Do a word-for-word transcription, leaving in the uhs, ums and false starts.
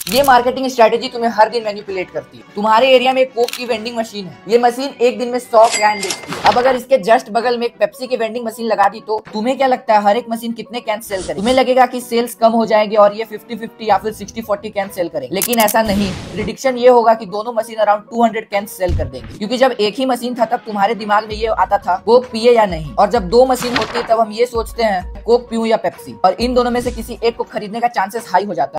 ये marketing strategy तुम्हें हर दिन मैनिपुलेट करती है। तुम्हारे एरिया में कोक की वेंडिंग मशीन है, ये मशीन एक दिन में सौ कैन बेचती है। अब अगर इसके जस्ट बगल में एक पेप्सी की वेंडिंग मशीन लगा दी तो तुम्हें क्या लगता है हर एक मशीन कितने कैन सेल करेगी? तुम्हें लगेगा कि सेल्स कम हो जाएंगे और ये फिफ्टी फिफ्टी या फिर सिक्सटी फोर्टी कैन सेल करेंगे, लेकिन ऐसा नहीं। प्रिडिक्शन ये होगा कि दोनों machine around two hundred can sell कर देंगे, क्योंकि जब एक ही मशीन था तब तुम्हारे दिमाग में ये आता था कोक पिए या नहीं, और जब दो मशीन होती है तब हम ये सोचते हैं कोक पीऊं या पेप्सी, और इन दोनों में से किसी एक को खरीदने का चांसेस हाई हो जाता है।